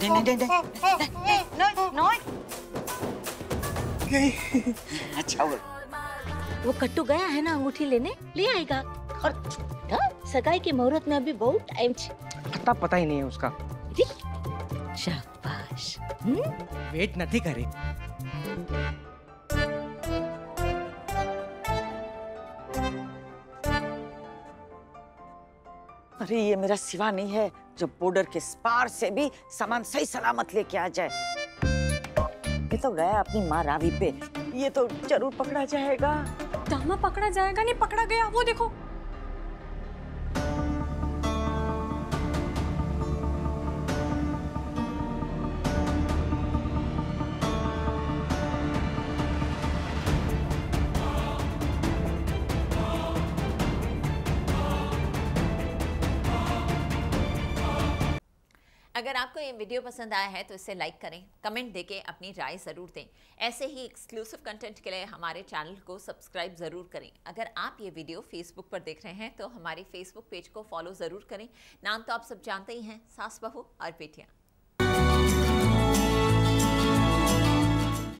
अच्छा वो कट्टू गया है ना अंगूठी लेने, ले आएगा। और सगाई के मुहूर्त में अभी बहुत टाइम अता पता ही नहीं है उसका। शाबाश। वेट नहीं करे। अरे ये मेरा सिवा नहीं है जो बॉर्डर के पार से भी सामान सही सलामत लेके आ जाए। ये तो गया अपनी माँ रावी पे, ये तो जरूर पकड़ा जाएगा। दामा पकड़ा जाएगा नहीं, पकड़ा गया, वो देखो। अगर आपको ये वीडियो पसंद आया है तो इसे लाइक करें, कमेंट देके अपनी राय ज़रूर दें। ऐसे ही एक्सक्लूसिव कंटेंट के लिए हमारे चैनल को सब्सक्राइब ज़रूर करें। अगर आप ये वीडियो फेसबुक पर देख रहे हैं तो हमारे फेसबुक पेज को फॉलो ज़रूर करें। नाम तो आप सब जानते ही हैं, सास बहू और बेटियाँ।